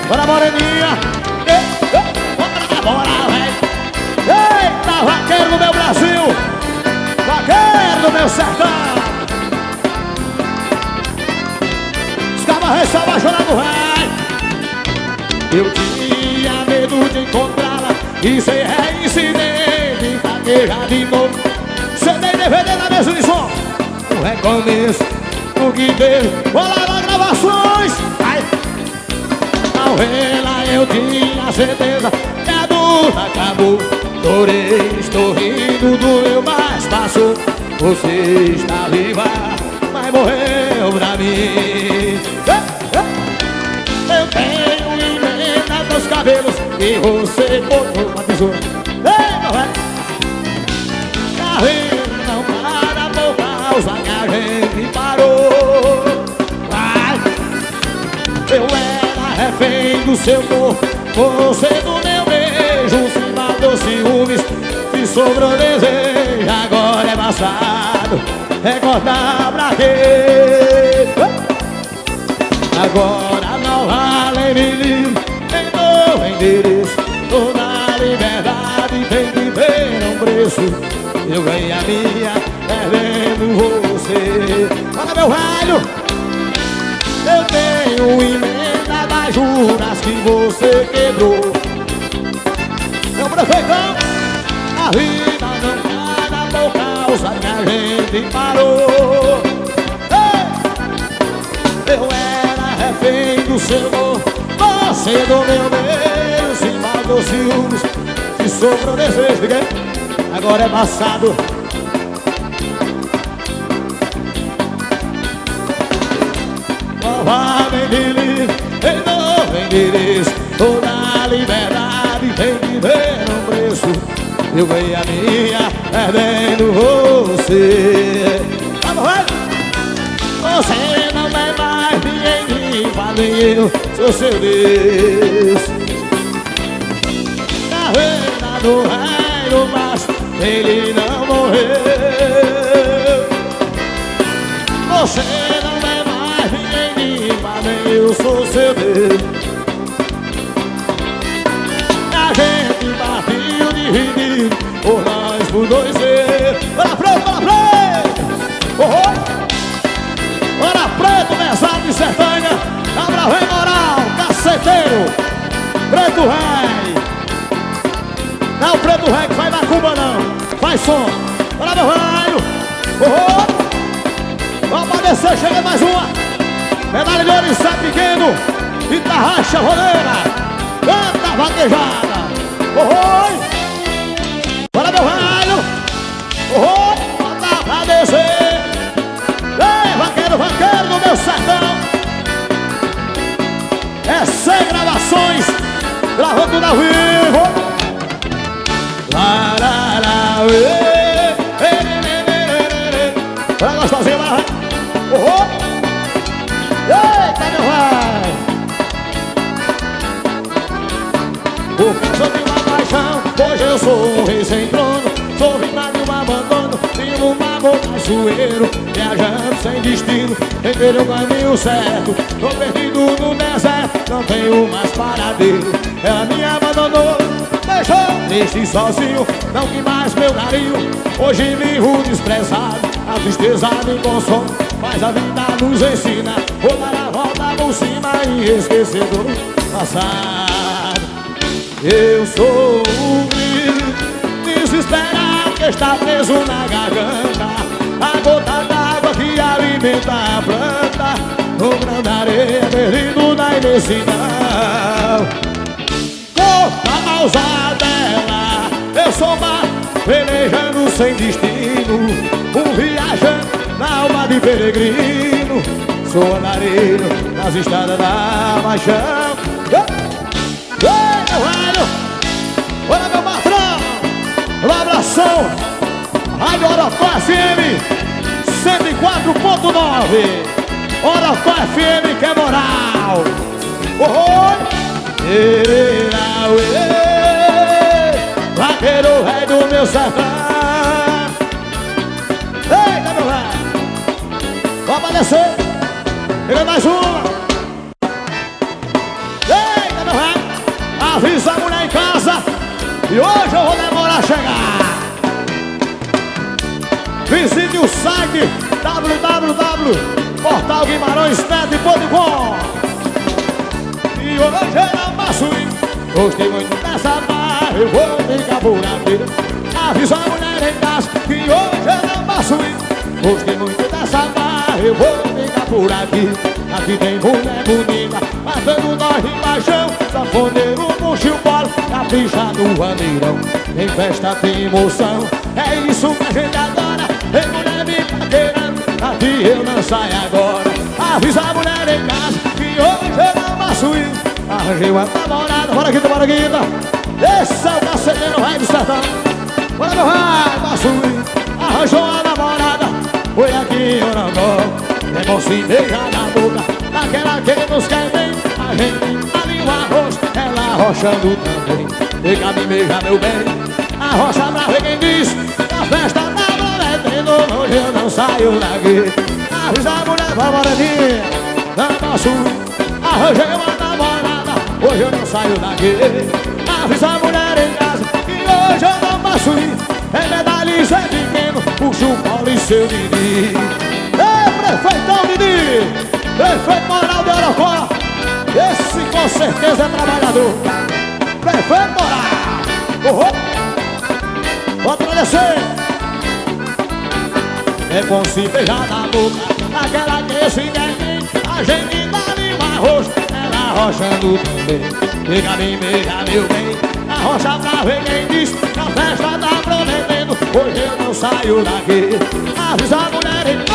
Bora, moreninha. Bora, velho. Eita, vaqueiro do meu Brasil. Vaqueiro do meu sertão. Os camarões só apaixonados, velho. Eu tinha medo de encontrá-la e ser reincidente, vaquejar de novo. CD e DVD na mesa de som. Um recomeço, o que teve. Vou lá nas gravações. Ai. Ao vê-la eu tinha certeza que a luta acabou. Chorei, estou rindo do meu, mas passou. Você está viva, mas morreu pra mim. Eu tenho emenda nos cabelos e você botou uma tesoura. Ei, meu velho. Carrinho não para por causa que a gente parou. Vai. Eu era refém do seu corpo, você do meu beijo. Se matou ciúmes, se sobrou desejo. Agora é passado, recordar pra quê? Agora não vale menino, tem novo endereço. Toda liberdade tem que ter um preço. Eu ganhei a minha, perdendo você. Fala, meu velho. Eu tenho emenda das juras que você quebrou. Meu prefeitão, a vida não para por causa que a gente parou. Ei! Eu era refém do seu amor, você do meu beijo. Se matou ciúmes, se sobrou desejo. Agora é passado. Novamente livre, em novo endereço. Toda liberdade tem que ter um preço. Eu ganhei a minha, perdendo você. Vamos, vai! Você não é mais ninguém, nem eu sou seu Deus. Carreira do rei do mar, ele não morreu. Você não é mais ninguém, nem eu sou seu Deus. A gente bateu dividido por nós, por dois ser. Bora preto, bora preto! Oh, bora preto, mesado de Sertânia. Abra rei moral, caceteiro. Preto rei. Não é o preto rei que vai na Cuba não. Faz som. Bora, meu velho. Oh, vamos pra descer, chega mais uma. Medalha de ouro em Sá Pequeno. E tarraxa roleira. Canta vaquejada. Oh, bora, meu velho. Oh, bota pra descer. Ei, vaqueiro, vaqueiro do meu sertão. É 100 gravações. Gravando tudo ao vivo. Lá, lá, lá, pra gostosinha, vai. Oh, eita, meu vai. Porque sou de uma paixão, hoje eu sou um rei sem trono. Sou vítima de um abandono, vivo um amor traiçoeiro. Viajando sem destino, entrei no caminho certo. Tô perdido no deserto, não tenho mais paradeiro. Ela me abandonou, deixou triste sozinho, não que mais meu carinho. Hoje vivo desprezado, a tristeza me consome, mas a vida nos ensina vou dar a volta por cima e esquecer do passado. Eu sou o grito desesperado que está preso na garganta, a gota d'água que alimenta a planta, no grão da areia perdido na imensidão. Corta a dela, eu sou mar velejando sem destino, um viajante na alma de peregrino. Sou andarilho nas estradas da paixão. Ei, meu velho, olha meu patrão, um abração. Rádio Orocó FM 104.9. Orocó FM que é moral. Oi, vaqueiro rei do meu sertão. Eita, meu velho, vamos descer. Pega mais uma. Eita, Avisa a mulher em casa. E hoje eu vou demorar a chegar. Visite o site www.portalguimarãesnet.com. E hoje eu não passo ir. Gostei muito dessa barra, eu vou ficar por aqui. Avisa a mulher em casa que hoje eu não passo ir. Gostei muito dessa barra, eu vou ficar por aqui. Aqui tem mulher bonita, matando nós de paixão. Sanfoneiro, puxa o bolo, capricha no vaneirão. Em festa tem emoção, é isso que a gente adora. Tem mulher me paquerando, aqui eu não saio agora. Avisa a mulher em casa que hoje eu não passo ir. Arranjei uma namorada, bora Guita, bora Guita. Esse é o caceteiro, vai do sertão. Bora meu vai, passo ir. Arranjou uma namorada, foi aqui eu não gosto. É bom se beijar na boca, naquela que nos quer bem. A gente ali o arroz, ela arrochando também. Fica me beijar meu bem, arrocha pra ver quem diz. A festa tá prometendo, hoje eu não saio daqui. Avisa a mulher, vai moreninha, não posso ir. Arranjei uma namorada, hoje eu não saio daqui. Avisa a mulher em casa, que hoje eu não posso ir. É medalhista, é pequeno, puxa o colo e seu Didi. Prefeitão Didi, prefeito Moral de Orocó. Esse com certeza é trabalhador. Prefeito Moral. Pode agradecer. É bom se beijar na boca, aquela que se quer bem. A gente dá ali um arroz, ela arrochando também. Fica bem, beija meu bem, arrocha pra ver quem diz. Que a festa tá prometendo, hoje eu não saio daqui. Avisa a mulher em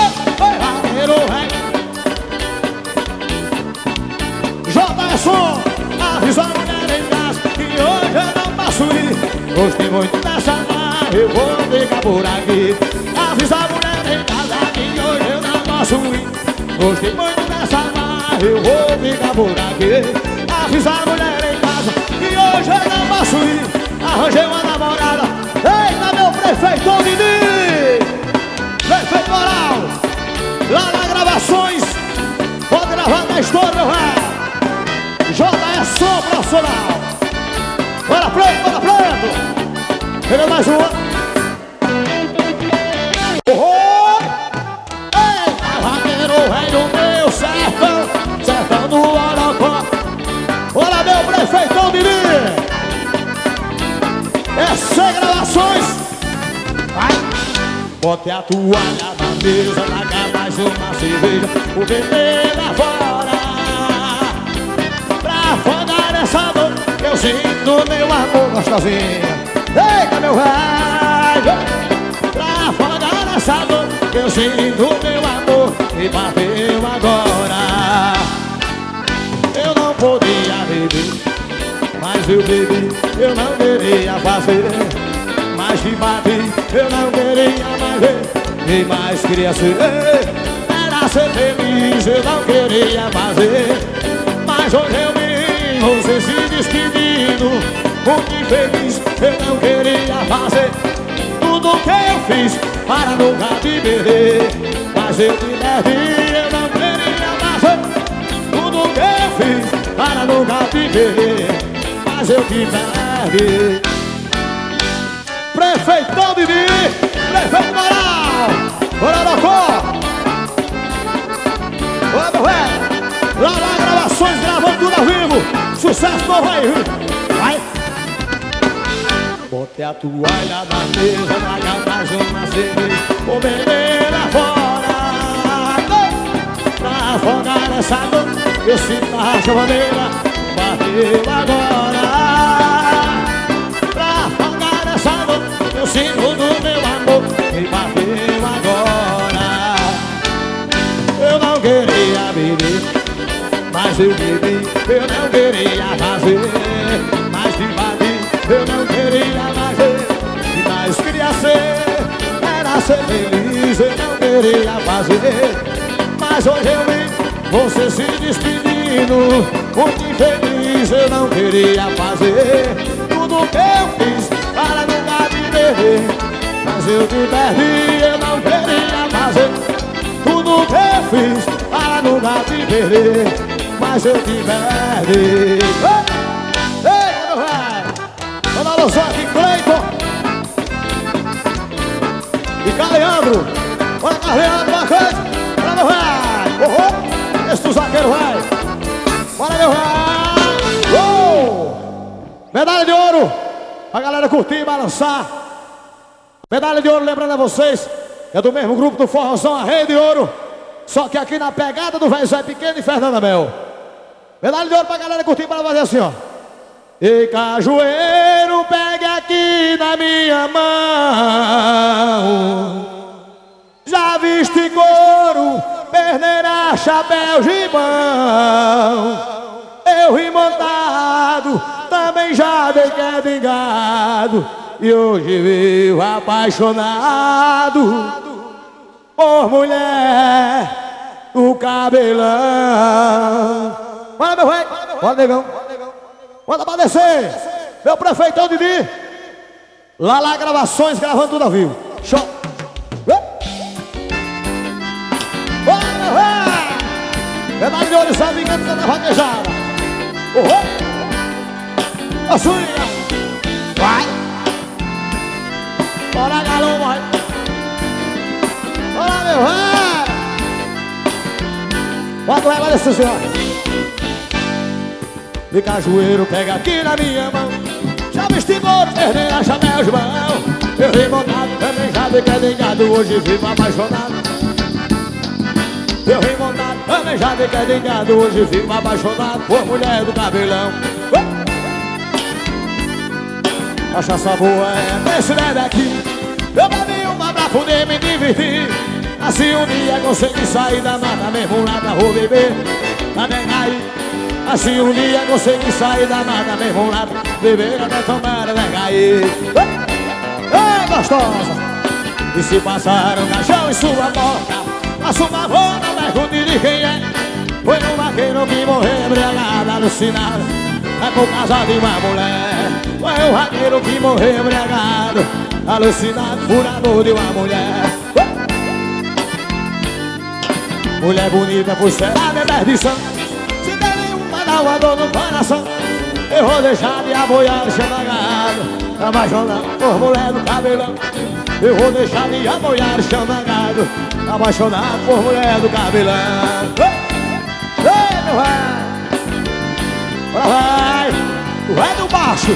Jodson, avisa a mulher em casa que hoje eu não passo ir. Gostei muito dessa barra, eu vou ficar por aqui. Avisa a mulher em casa que hoje eu não posso ir. Gostei muito dessa barra, eu vou ficar por aqui. Avisa a mulher em casa que hoje eu não posso ir. Arranjei uma namorada. Eita, meu prefeito Didi, prefeito Moral. Lá na Gravações, pode gravar na história, meu velho. Jodson profissional. Bora preto, bora preto. Ele é mais uma. Ei, vaqueiro, rei do meu sertão, sertão do Orocó. Bora, meu prefeitão Didi. Essa é Gravações. Vai. Bote a toalha na mesa, traga mais uma cerveja, o bebê lá fora. Pra afogar essa dor, eu sinto meu amor gostosinha. Eita, meu velho. Pra afogar essa dor, eu sinto meu amor e bateu agora. Eu não podia beber, mas eu bebi. Eu não queria fazer, mas te bati. Eu não queria mais ver, e mais queria ser. Era ser feliz, eu não queria fazer. Mas hoje eu vi você se despedindo, muito infeliz. Eu não queria fazer tudo que eu fiz para nunca te perder. Mas eu te perdi, eu não queria fazer tudo que eu fiz para nunca te perder. Mas eu te perdi. Prefeitão Didi, prefeito Moral, bora Orocó. Bora, meu velho. Lá na Gravações, gravando tudo ao vivo. Sucesso novo aí, vai. Bote a toalha na mesa, traga mais uma cerveja, o bebê lá fora. Pra afogar essa dor, eu sinto a chovadeira, bateu agora. Pra afogar essa dor, eu sinto do meu amor e bateu agora. Eu não queria beber, mas eu bebi. Eu não queria fazer, mas te bati. Eu não queria mais ver, e mais queria ser. Era ser feliz, eu não queria fazer. Mas hoje eu vi você se despedindo, muito infeliz. Eu não queria fazer tudo que eu fiz para nunca te perder. Mas eu te perdi, eu não queria fazer tudo que eu fiz para nunca te perder. Mas eu te perdi. Ei, meu alô só aqui, Cleiton e Caleandro. Bora, Caleandro, uma coisa. Bora, meu vai. Esse do zagueiro vai. Bora, meu vai. Medalha de ouro pra galera curtir e balançar. Medalha de ouro, lembrando a vocês, é do mesmo grupo do Forrozão, a Rei de Ouro. Só que aqui na pegada do Velho Zé Pequeno e Fernanda Mel. Medalha de ouro pra galera curtir, para fazer assim, ó. E cajueiro, pegue aqui na minha mão. Já viste couro, perneira, chapéu, gibão. Eu ri montado, também já dei queda em gado. E hoje vivo apaixonado por mulher do cabelão. Bora, meu rei. Bora, negão. Bora pra descer. Meu prefeitão Didi. Lá Gravações, gravando tudo ao vivo. Show. Bora, meu rei. Medalha de ouro, sabe que tá na vaquejada. A swinga. Vai. Bora, galão, vai. Bora, meu rei. Bota o rei, vai descer, senhor. E cajueiro, pega aqui na minha mão. Já vesti couro, perneira, chapéu de mão. Eu ri montado, também já dei queda em gado. Hoje vivo apaixonado. Eu ri montado, também já dei queda em gado. Hoje vivo apaixonado por mulher do cabelão. Cachaça boa é desse bebe aqui. Eu bebi uma pra poder me divertir. Assim um dia consegui sair da mata, mesmo lá pra vou beber. Até cair. Assim um dia consegui sair da mata, mesmo lá pra beber. Até tomar, até cair. Ei, gostosa! E se passaram caixão em sua porta, a sua avó não pergunte de quem é. Foi um vaqueiro que morreu embriagado, alucinado. É por causa de uma mulher. Foi um vaqueiro que morreu embriagado, alucinado por amor de uma mulher. Mulher bonita por ser a minha perdição. Se der nenhuma dá uma dor no coração. Eu vou deixar de aboiar o chamagado, apaixonado por mulher do cabelão. Eu vou deixar de aboiar o chamagado, apaixonado por mulher do cabelão. Ei, meu vai. Bora, vai. O rei do baixo.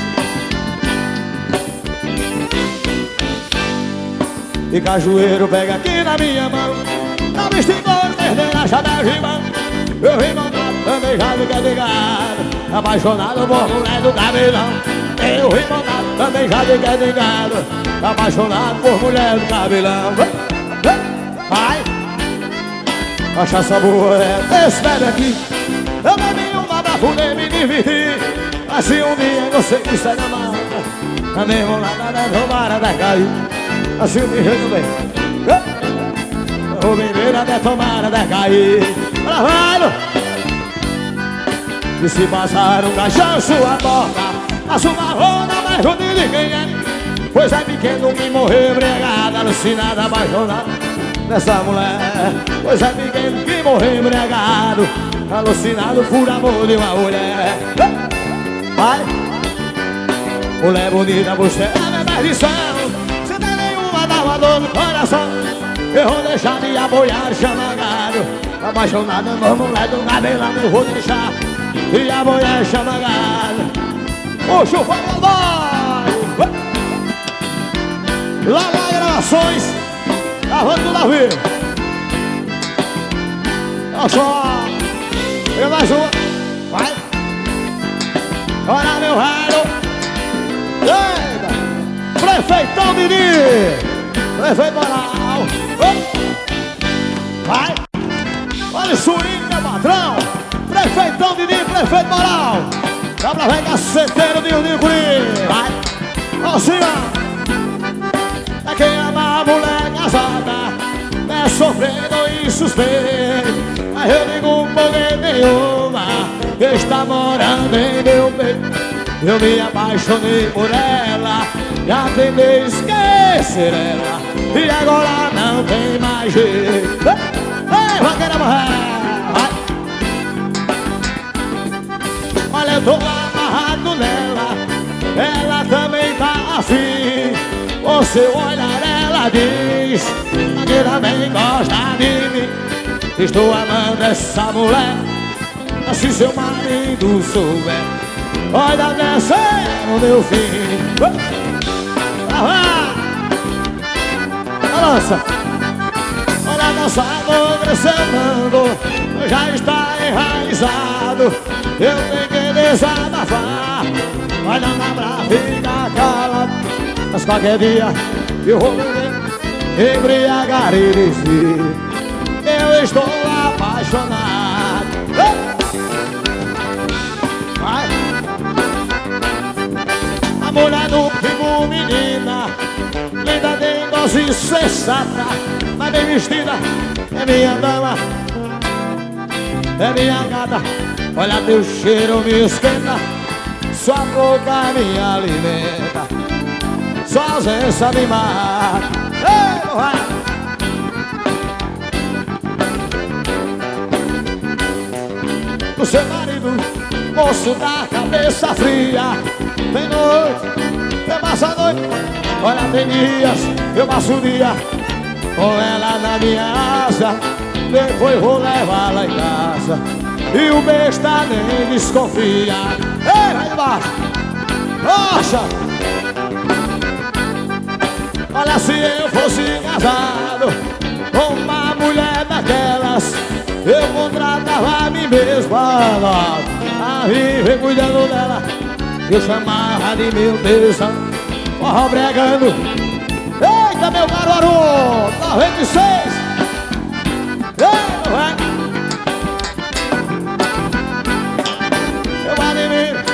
E cajueiro, pega aqui na minha mão. Não vesti couro, perneira, chapéu de mão. Eu ri montado, também já me quedei gado, apaixonado por mulher do cabelão. Eu ri montado, também já me quedei gado, apaixonado por mulher do cabelão. Vai. Cachaça boa é desse velho aqui. Eu bebi uma pra poder me divertir. Assim um dia você que sai na mão, a mesma nada da tomara da cair. Assim um dia eu bem. Vou beber até tomara da cair. Bravado! E se passaram um caixão sua boca, a sua avó não mais junto de quem é. Pois é pequeno que morreu embriagado, alucinado, apaixonado nessa mulher. Pois é pequeno que morreu embriagado, alucinado por amor de uma mulher. Vai! Mulher bonita, você é a minha perdição. Se tem nenhuma dá uma dor no coração. Eu vou deixar de aboiar o chamagado, apaixonado por mulher do cabelão. Eu vou deixar de aboiar o chamagado. Puxa o fogo, vai! Lá Gravações, gravando tudo ao vivo. Olha só, eu mais uma. Vai! Olha meu raio. Eita! Prefeitão Didi! Prefeito Moral! Vai! Olha o swing, meu patrão! Prefeitão Didi, Prefeito Moral! Dá pra ver caceteiro de Rio Curi! Vai! Ó, senhor! É quem ama a mulher casada, é sofrendo e suspeito. Mas eu digo porque nenhuma que está morando em meu peito. Eu me apaixonei por ela, já tentei esquecer ela, e agora não tem mais jeito. Ei, vaqueira morrer! Olha, eu tô amarrado nela, ela também tá afim. Você olhar, ela diz: aqui também gosta de mim. Estou amando essa mulher, mas se seu marido souber, olha descer no meu fim. Balança. Olha nosso amor crescendo, já está enraizado. Eu tenho que desabafar, mas não dá pra ficar calado. Mas qualquer dia eu vou me embriagar e dizer: eu estou apaixonado. Vai. A mulher do primo, menina, linda, dengosa e sensata, mas bem vestida, é minha dama, é minha gata. Olha teu cheiro me esquenta, sua boca me alimenta, sua ausência me mata. Ei, vai. O seu marido, moço da cabeça fria, tem noite, eu passo a noite. Olha, tem dias, eu passo o dia com ela na minha asa. Depois vou levá-la em casa e o besta nem desconfia. Ei, vai de baixo. Nossa! Olha, se eu fosse casado com uma mulher daquelas, eu contratava a mim mesmo a viver cuidando dela. Eu chamava de meu tesão, forró bregando. Eita, meu Caruaru, 96. Ei, vai. Eu admiro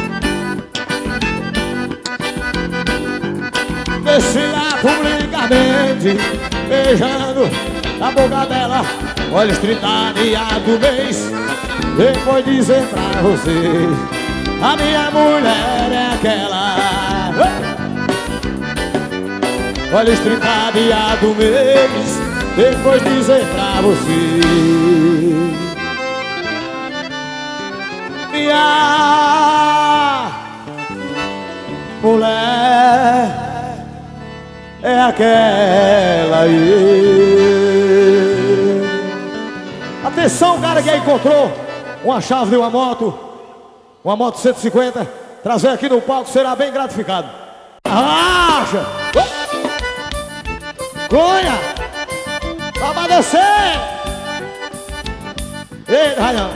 desfilar publicamente, beijando a boca dela. Olha os 30 dias do mês, depois dizer pra vocês: a minha mulher é aquela. Olha os 30 dias do mês, depois dizer pra vocês: minha mulher é aquela aí. Atenção, cara que aí encontrou uma chave de uma moto 150, trazer aqui no palco, será bem gratificado. Arracha! Cunha! Só pra descer! Ei, Raião!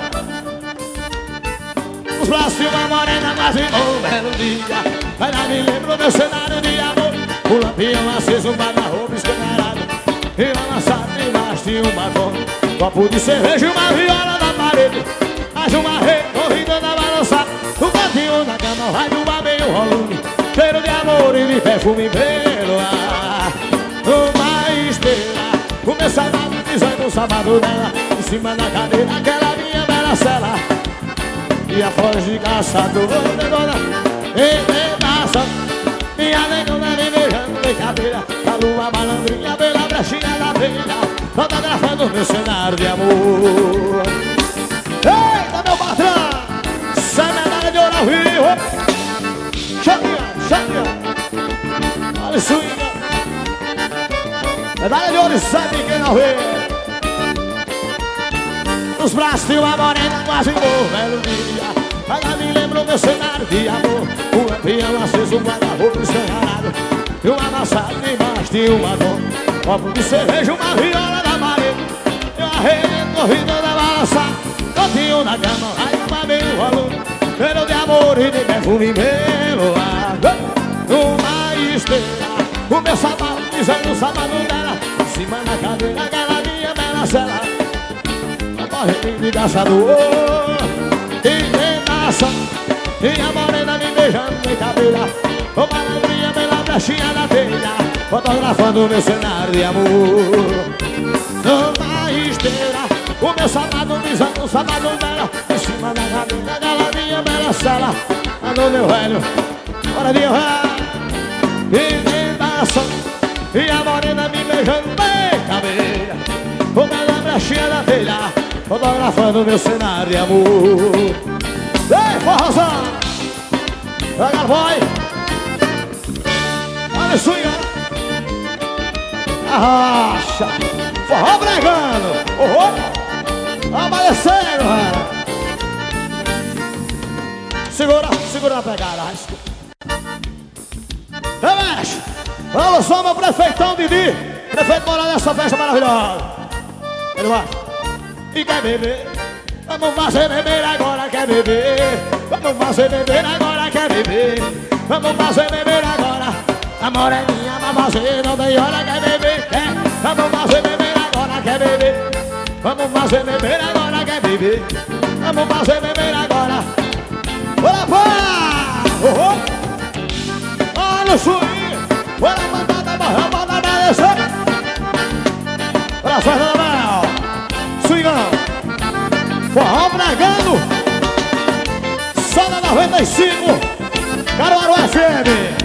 Os braços de uma morena quase um belo dia, ainda me lembro meu cenário de amor. O lampião aceso, um guarda-roupa escancarado, e uma lançada embaixo de um batom. Copo de cerveja e uma viola na parede, mais uma rede corrida na balança. O cantinho na cama vai do meio rolando, cheiro de amor e de perfume pelo ar. Uma estrela, o meu sábado dizendo o sábado dela, em cima da cadeira, aquela minha bela cela. E a voz de caçador, negona, envedação. Minha negona me beijando de cadeira, a lua malandrinha pela brechinha da telha, fotografando meu cenário de amor. Eita, meu patrão! Sai medalha de ouro ao vivo! Champion! Olha swinga! Medalha de ouro e sabe quem não vê! Nos braços de uma morena quase um belo dia, ainda me lembro meu cenário de amor. O lampião aceso, um guarda-roupa escancarado, e uma amassada embaixo de um batom. Copo de cerveja, uma viola na parede, e uma rede corrida na balança. Cantinho na cama, aí uma meio volume, cheiro de amor e de perfume pelo ar. Uma estrela, o meu sapato pisando o sapato dela, em cima da cadeira, aquela minha bela cela. Corre de caçador, tentação, e a morena me beijando de cabelo, o malandrinha pela brechinha da telha, fotografando meu cenário de amor. Numa esteira, o meu sapato pisando o sapato dela, em cima da cadeira, aquela minha bela cela. Alô, meu velho, bora de honrar, tentação, e a morena me beijando de cabelo, o bela brechinha da telha, fotografando meu cenário de amor. Ei, forrozão! Agora vai. Olha isso aí, arracha. Forró bregando. Amanhecendo, segura a pegada. Remexe. Alô, só meu prefeitão Didi. Prefeito morar nessa festa maravilhosa. Ele vai. E quer beber? Vamos fazer beber agora, quer beber? Vamos fazer beber agora, quer beber? Vamos fazer beber agora. A moreninha vai fazer, não tem hora, quer beber? Quer? Vamos fazer beber agora, quer beber? Vamos fazer beber agora, quer beber? Vamos fazer beber agora. Bora, bora! Olha o swing! Bora, mandada, descer! Bora, Fernando Mel! Swingão! Forró bregando! Só na 95! Caruaru FM!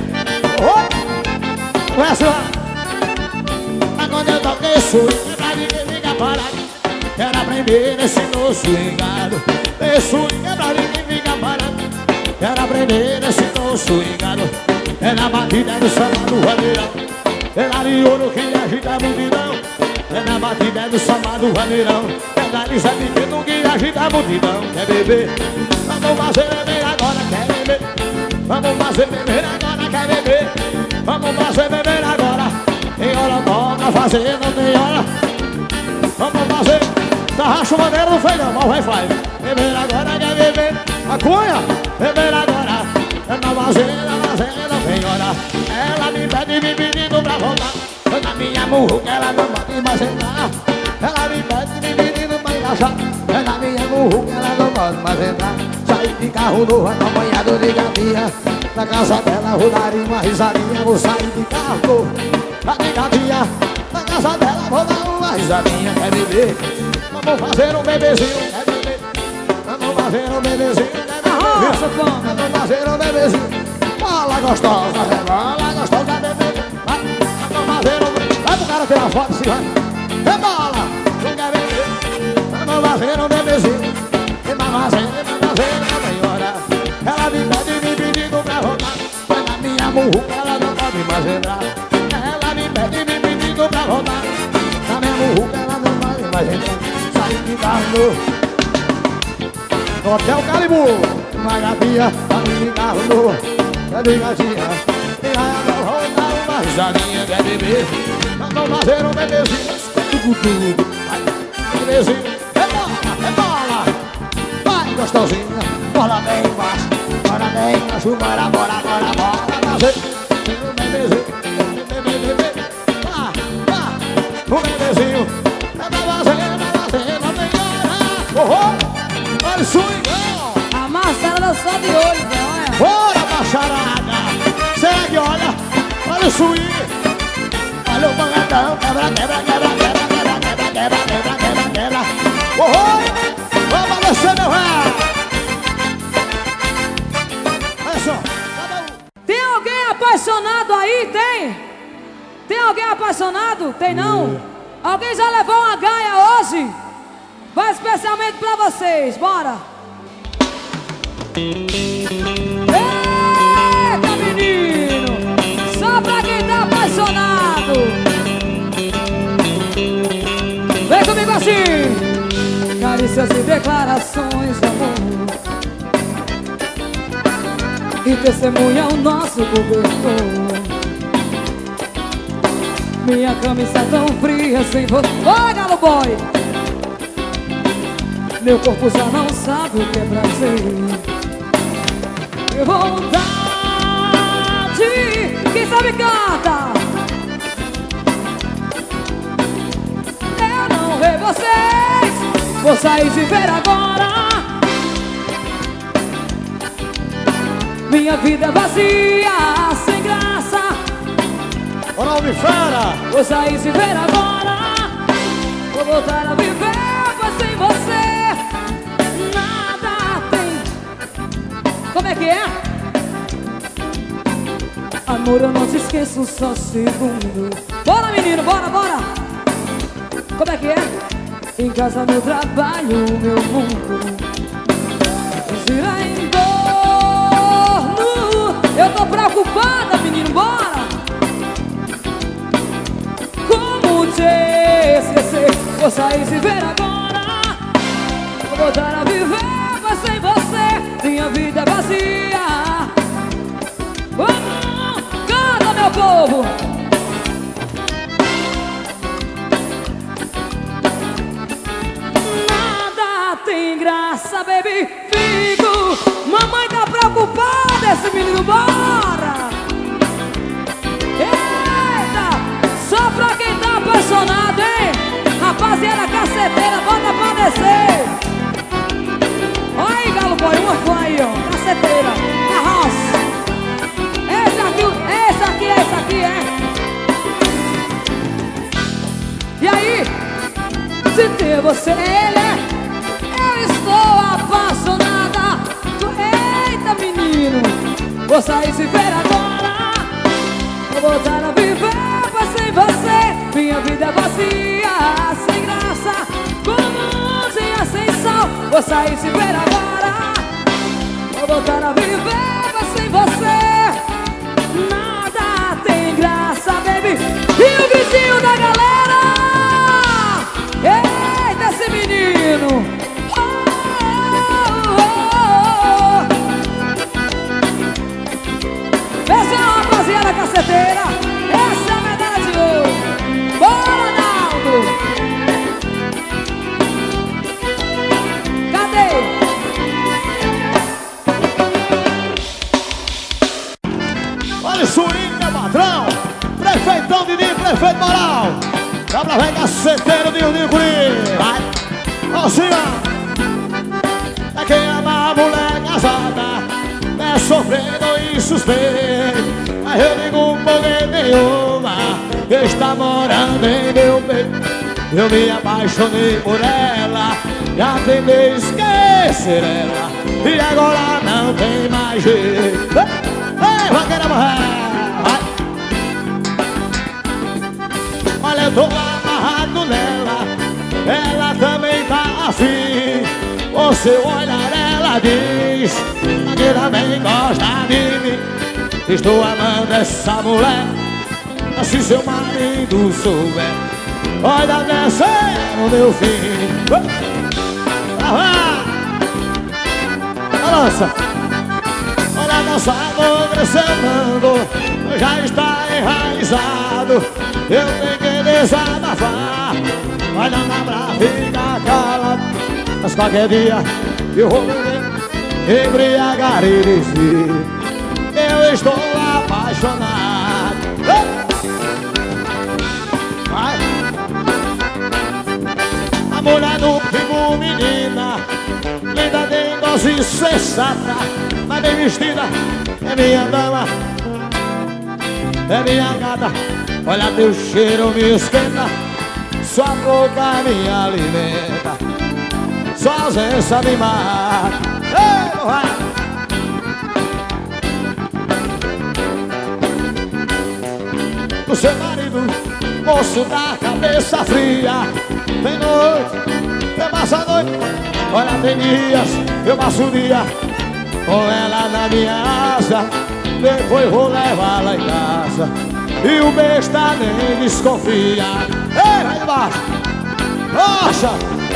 Conhece lá? Quando eu toquei swing, pra ninguém fica parado. Quero aprender nesse novo swingado. Esse swing é pra ninguém fica parado. Quero aprender nesse novo swingado. É na batida do samba do vaneirão. É na de ouro que agita a multidão. É na batida do samba do vaneirão. É na de Zé Pequeno que agita a multidão. Quer beber? Vamos fazer beber agora, quer beber? Vamos fazer beber agora, quer beber? Vamos fazer beber agora. Tem hora toca fazer, não tem hora. Vamos fazer. Da racha maneira não fez não, mas vai faz. Beber agora, quer beber? Maconha? Beber agora. É na fazenda, não tem hora. Ela me pede me pedindo pra voltar. Eu na minha murruca, ela não pode mais entrar. Ela me pede me pedindo pra encaixar. É na minha murruca, ela não pode mais entrar. Saí de carro novo, acompanhado de gatinha. Na casa dela, vou dar uma risadinha. Vou sair de carro novo, de gatinha. Na casa dela, vou dar uma risadinha. Quer beber? Vamos fazer um bebezinho, quer beber? Vamos fazer um bebezinho, quer beber? Vamos fazer um bebezinho. Bola gostosa, bola gostosa, bebê. Vamos fazer um bebezinho. Vai pro cara tirar foto, se vai. Rebola, não quer beber? Vamos fazer um bebezinho. Vamos fazer, não tem hora. Ela me pede me pedindo pra voltar. Mas na minha murruca ela não pode mais entrar. Ela me pede me pedindo pra voltar. Na minha murruca ela não pode mais entrar. Saí de carro novo, Hotel Calibu, uma gatinha, saí de carro novo, de gatinha. E aí ela vai dar uma risadinha, quer beber? Vamos fazer um bebezinho. Bebezinho, rebola, vai gostosinha. Bora bem embaixo, bora bem embaixo, bora fazer um bebezinho. Um bebezinho. É pra fazer, não tem hora. Olha o swingão. A Marcela só de olho, olha. Bora, bacharada. Segue, olha. Olha o swing. Olha o bangadão. Quebra. Vamos descer, meu rei. Olha só. Tem alguém apaixonado aí? Tem? Tem alguém apaixonado? Tem não? Alguém já levou uma gaia hoje? Vai especialmente pra vocês, bora! Eita, menino! Só pra quem tá apaixonado! Vem comigo assim! Carícias e declarações de amor, e testemunha o nosso cobertor. Minha cama está tão fria sem você. Oi, Galo Boy! Meu corpo já não sabe o que é prazer. Que vontade. Quem sabe canta. Eu não vejo vocês. Vou sair de ver agora. Minha vida é vazia, sem graça. Bora, Almifera. Vou sair de ver agora. Vou voltar a viver, pois sem você nada tem. Como é que é? Amor, eu não te esqueço só segundo. Bora, menino, bora! Como é que é? Em casa, no trabalho, meu mundo gira em torno vou sair se ver agora. Vou voltar a viver, mas sem você minha vida é vazia. Canta, meu povo. Nada tem graça, baby, fico. Mamãe tá preocupada, esse menino bora. Eita, só pra quem tá apaixonado, hein? Rapaziada caceteira, bota pra descer. Olha aí, Galo Boy, uma fã aí, ó, caceteira, na roça. Esse aqui é. E aí, se ter você, ele é. Eu estou apaixonada. Eita, menino, vou sair se ver agora. Vou voltar a viver, mas sem você minha vida é vazia, sem graça, como música sem sal. Vou sair se ver agora. Vou voltar a viver, mas sem você nada tem graça, baby. E o vizinho da galera? Eita, esse menino. Essa é uma rapaziada caceteira. Essa é a medalha de ouro. Bora, Naldo. Cadê? Olha o swing, meu patrão. Prefeitão Didi, prefeito moral. Dá pra ver caceteiro de Rio Curi. Vai. Ó, senhor. É quem ama a mulher casada, é sofrendo e suspeito. Mas eu digo porque nenhuma que está morando em meu peito. Eu me apaixonei por ela, já tentei esquecer ela, e agora não tem mais jeito. Ei, vaqueira morrer. Olha, eu tô amarrado nela, ela também tá afim. Você olhar, ela diz que também gosta de mim. Estou amando essa mulher, mas se seu marido souber, olha descer no meu fim. Balança. Olha nosso amor crescendo, já está enraizado. Eu tenho que desabafar, mas não dá pra ficar calado. Mas qualquer dia eu vou beber, embriagar e dizer eu estou apaixonado. Vai. A mulher do primo, menina, linda, dengosa e sensata, mas bem vestida, é minha dama, é minha gata. Olha, teu cheiro me esquenta, sua boca me alimenta, sua ausência me mata. Ei, vai. O seu marido, moço da cabeça fria, tem noite, eu passo a noite. Olha, tem dias, eu passo o dia com ela na minha asa. Depois vou levá-la em casa e o besta nem desconfia. Ei, vai de baixo. Nossa!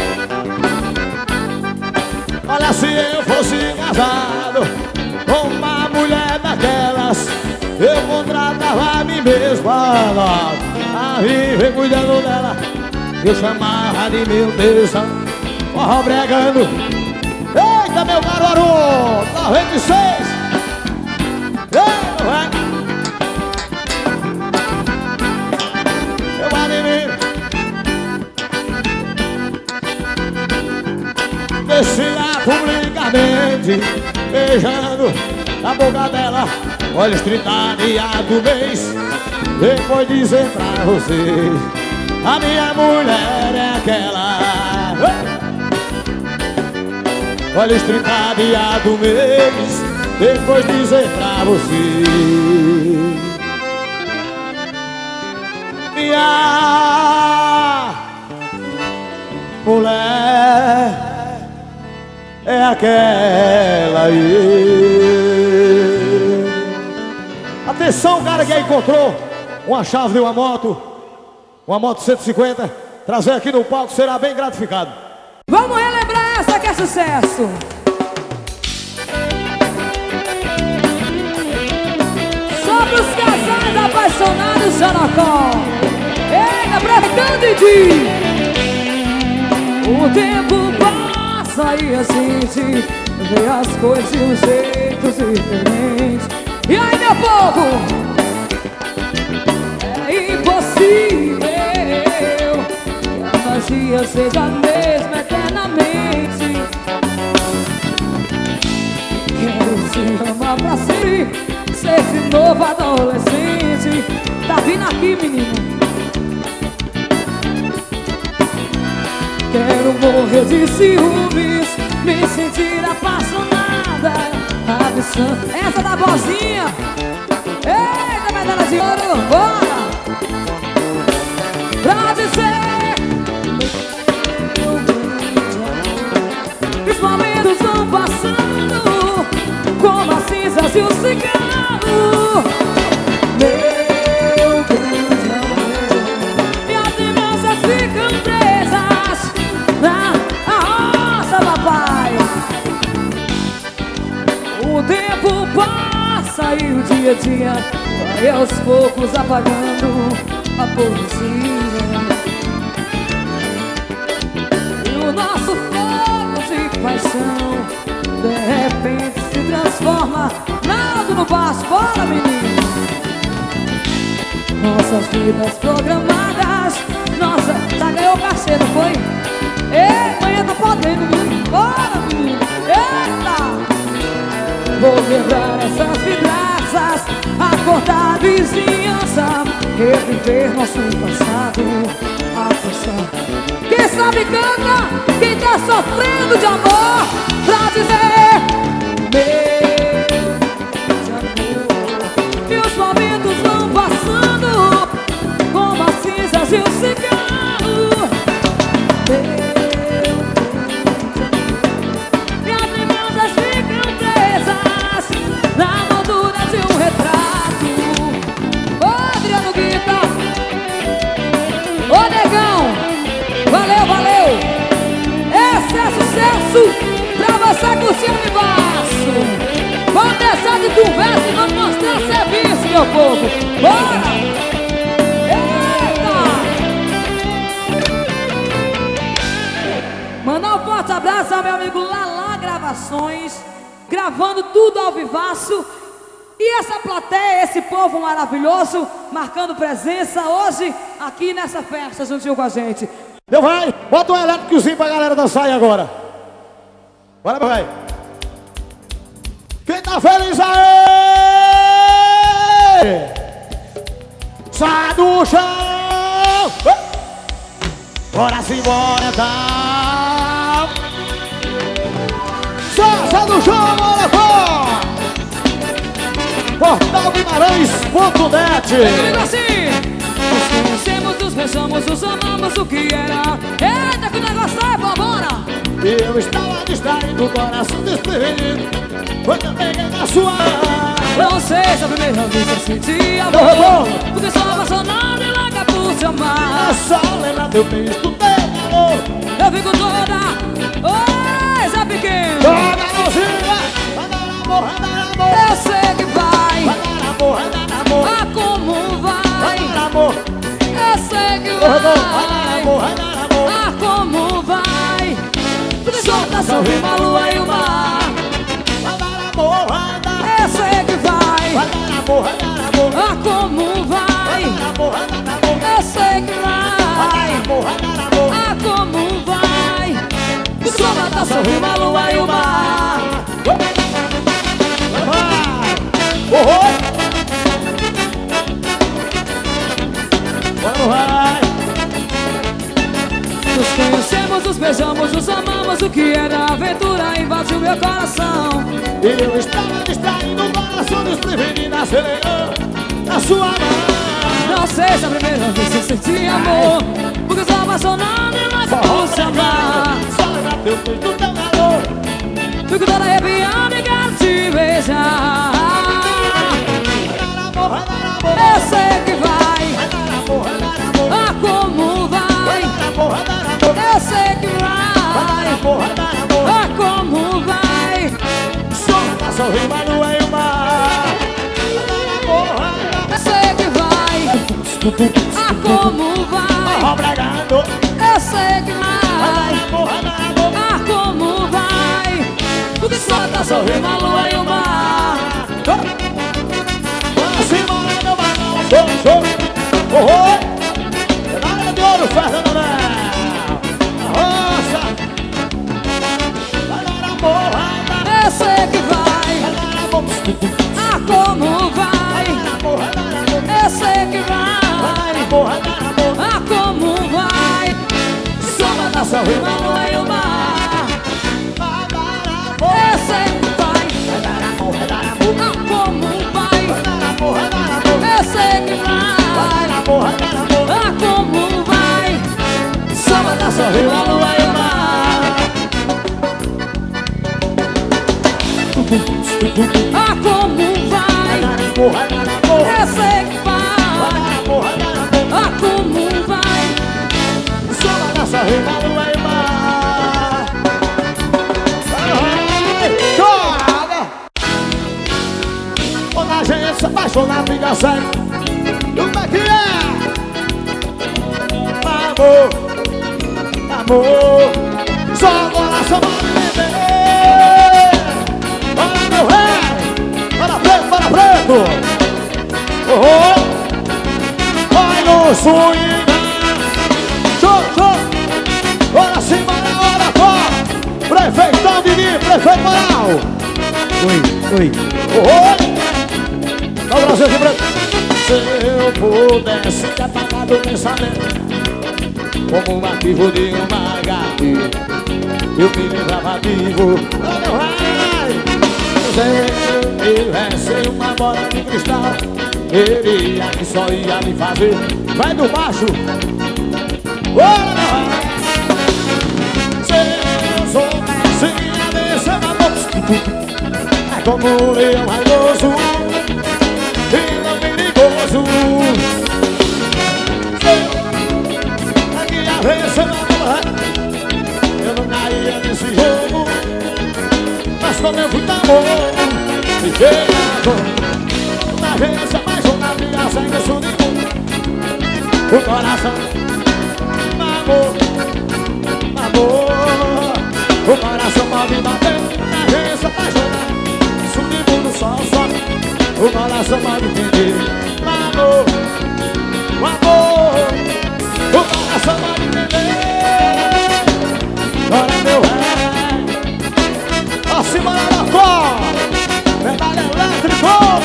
Olha, se eu fosse casado com uma mulher daquelas, eu contratava a mim mesmo a viver cuidando dela. Eu chamava de meu tesão, forró bregando. Eita, meu Caruaru, 96. Eu admiro desfilar publicamente, beijando a boca dela. Olha os 30 dias do mês, depois dizer pra vocês, a minha mulher é aquela. Olha os 30 dias do mês, depois dizer pra vocês, minha mulher é aquela aí. Atenção, cara que aí encontrou uma chave de uma moto 150, trazer aqui no palco, será bem gratificado. Vamos relembrar essa que é sucesso. Só pros casais apaixonados, Xanocó. Eita, aproveitando, Didi. O tempo passa e a gente vê as coisas de um jeito diferente. E aí, meu povo? É impossível que a magia seja a mesma eternamente. Quero te amar pra sempre, ser de novo adolescente. Tá vindo aqui, menino. Quero morrer de ciúmes, me sentir apaixonada. Essa da vozinha. Eita, medalha de ouro, bora! Pra dizer que os momentos vão passando como as cinzas e o cigarro. Meu grande amor, minhas lembranças ficam presas na roça, papai. O tempo passa e o dia a dia vai aos poucos apagando a poesia. E o nosso fogo de paixão de repente se transforma nada no passo. Bora, menino! Nossas vidas programadas. Nossa, já ganhou o cachê, não foi? Ei, amanhã tá podendo, menino. Bora, menino! Eita! Vou quebrar essas vidraças, acordar a vizinhança, reviver nosso passado, avançar. Quem sabe canta, quem tá sofrendo de amor, pra dizer meu amor. E os momentos vão passando como as cinzas e o cigarro. Minhas lembranças ficam presas na moldura de um retrato. Ô, Adriano Guita, ô, negão, valeu, valeu. Esse é sucesso pra você curtir o universo. Vamos deixar de conversa e vamos mostrar serviço, meu povo. Bora! Eita! Mandar um forte abraço ao meu amigo Lala Gravações, gravando tudo ao vivaço. E essa plateia, esse povo maravilhoso, marcando presença hoje aqui nessa festa juntinho com a gente. Meu vai, bota um elétricozinho pra galera dançar aí agora. Bora, meu vai. Quem tá feliz aí? Sai do chão. Bora simbora, tá? Sai do chão, bora, fora. Portal Guimarães.net. Comigo assim. Nos conhecemos, nos beijamos, nos amamos, o que era. Eita, que o negócio é bom, bora. Eu estava distraído, o coração desprevenido. Quando eu peguei na sua mão. Não sei se a primeira vez eu senti amor, porque sou apaixonado e larga por te amar. É só lembrar teu beijo, tu tem amor. Eu fico toda, oi, Zé Pequeno. Toda nozinha, vai dar amor, vai dar amor. Eu sei que vai, vai dar amor, vai dar amor. Ah, como vai, vai dar amor. Eu sei que vai, vai dar amor, vai dar amor. Ah, como vai, porque solta sobre uma lua e o mar. Vai dar amor, vai dar. Eu sei que vai, vai dar amor, vai dar amor. Ah, como vai, vai dar amor, vai dar amor. Eu sei que vai, vai dar amor, vai dar amor. Ah, como vai, porque solta sobre uma lua e o mar. Vai. Nos conhecemos, nos beijamos, nos amamos. O que era aventura invadiu meu coração. Eu estava distraído, o coração desprevenido, acelerou na sua mão. Não sei se a primeira vez eu senti amor, porque sou apaixonado e larga por te amar. Só lembrar teu beijo, do teu calor. Fico toda arrepiada e quero te beijar. Vai dar amor, vai dar amor. Eu sei que vai, vai dar amor, vai dar amor. ah, como vai, vai dar amor, sorrindo a lua e o mar. Eu sei que vai, ah, como vai. Obrigado. Eu sei que vai, ah, como vai. Porque só tá sorrindo a lua e o mar. Vamos embora, meu balão. Show, show. Medalha de ouro, Fernando Léo. Roça. Vai dar amor, vai dar. Eu sei que vai, Vai dar amor. ah, como vai. Eu sei que vai, ah, como vai. Só vai dar sorrindo a lua e o mar. Eu sei que vai, ah, como vai. Eu sei que vai, ah, como vai. Só vai dar sorrindo a lua e o mar. Ah, como vai. Eu sei que vai, ah, como vai. Só vai dar sorrindo a lua e o mar. Joga! Quando a gente se apaixona, fica sério. Como é que é? Amor, amor, só agora só vai beber. Bora, meu rei! Bora preto, bora preto! Vai no swing. Show, show. Bora sim, bora fora. Prefeitão Didi, prefeito Moral. Oi. Olha o Brasil aqui, preto. Se eu pudesse te apagar do pensamento, como um arquivo de uma HQ, eu me lembrava vivo. Se eu tivesse uma bola de cristal, queria que só ia me fazer. Vai do baixo. Se eu soubesse a descer na boca, é como um leão raivoso e não perigoso. Se eu aqui a vencer na bola, eu não caía nesse jogo. Mas como eu fui tão bom, fiquei na dor. Na gente se apaixona, minha sangue sumiu. O coração amor, amor. O coração pode bater, na gente se apaixona. Sumiu no sol, só. O coração pode entender. Amor, amor. O coração pode entender. Bora, meu rei. Acima da cor. Medalha elétrico.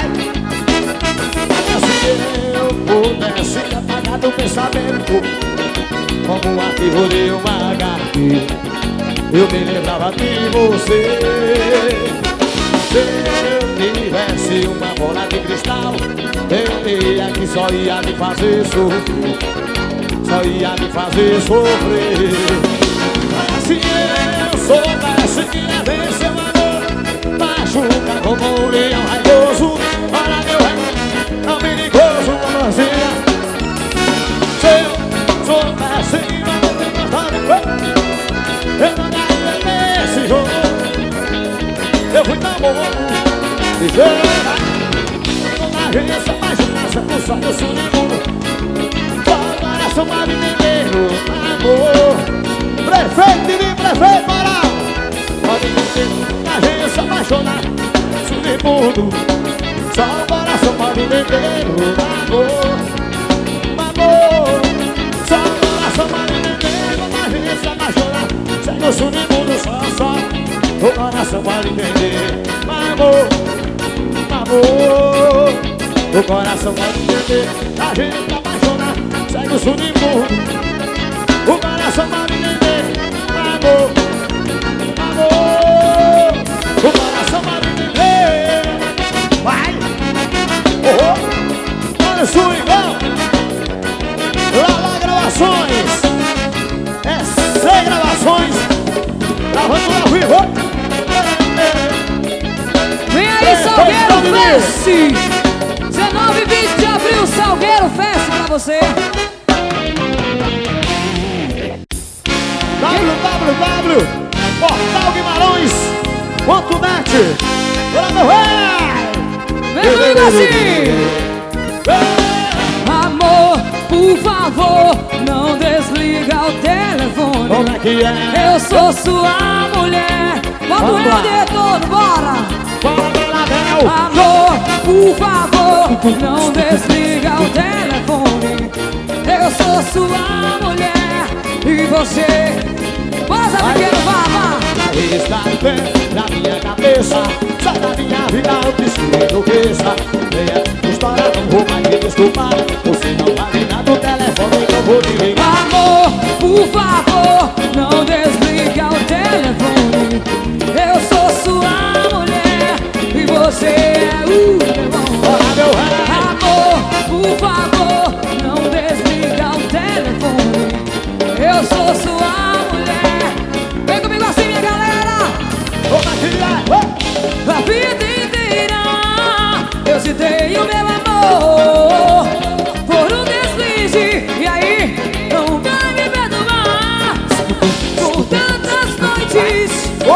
Se eu pudesse apagar do pensamento, como um arquivo de uma HQ, eu me lembrava de você. Se eu tivesse uma bola de cristal, eu diria que só ia me fazer sofrer, só ia me fazer sofrer. Se eu soubesse que ia vencer o amor, machuca como um leão raivoso. Olha meu rei, não perigoso, mãozinha. Se eu soubesse que não tem gostado de coisa, eu não daria nesse jogo. Eu fui tão bom e quando a gente se apaixona, sempre só eu sou de mundo. Só agora sou marineiro, amor. Prefeito de prefeito moral. Pode dizer, a gente se apaixona, sou de mundo. Só o coração pode entender o amor, amor. Só o coração pode entender quando a gente se apaixona. Sem o submundo só o coração pode entender amor, amor. O coração pode entender, a gente se apaixona. Sem o submundo, o coração pode entender amor, amor. O coração pode entender. Vai! Olha o swingão! Lala Gravações! É 100 gravações! Gravando ao vivo! Vem aí, Salgueiro Fest! 19 e 20 de abril, Salgueiro Fest pra você! www.portalguimarães.net Bora, meu rei! Vem comigo assim! Amor, por favor, não desliga o telefone. Como é que é? Eu sou sua mulher. Bota o rei de retorno, bora! Bora, Beladel! Amor, por favor, não desliga o telefone. Eu sou sua mulher e você. Vaza, pequeno, vá! Está bem na minha cabeça. Sai da minha vida, eu preciso enlouqueça. Venha, história, não vou mais me desculpar. Você não vale nada, o telefone que eu vou te ligar. Amor, por favor, não desliga o telefone. Eu sou sua mulher e você é o meu Bora, meu rei! amor, por favor, não desliga o telefone. Eu sou sua mulher. Vem comigo assim, minha galera. Como é que é? A vida inteira eu citei o meu amor por um deslize. E aí, não vai me perdoar por tantas noites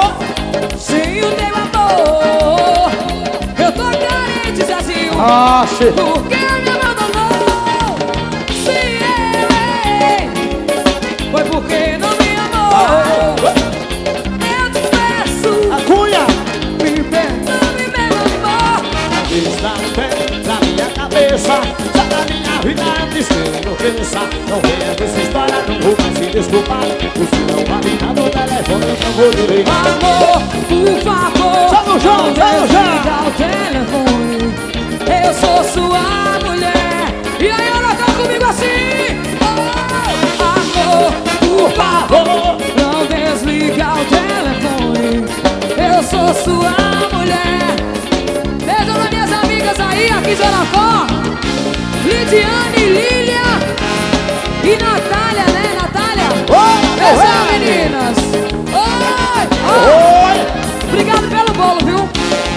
sem o teu amor. Eu tô carente, Zezinho, porque me abandonou. Se eu errei, foi porque não me amou. Eu te peço, A cunha! me perdoa, amor. Está bem na minha cabeça. Sai da minha vida, eu preciso enlouqueça. Não venha dessa história, não vou mais se desculpar. Você não vale nada, o telefone que eu vou te ligar. Amor, por favor, Só no chão, não só no chão. desliga o telefone. Eu sou sua mulher. E aí, olha, tá comigo assim. Oh, amor, por favor, não desliga o telefone. Eu sou sua mulher. Beijo nas minhas amigas aí, aqui em Jorocó. Lidiane, Lília e Natália, né, Natália? Beijo, meninas. Oi, oi. Oi! Obrigado pelo bolo, viu?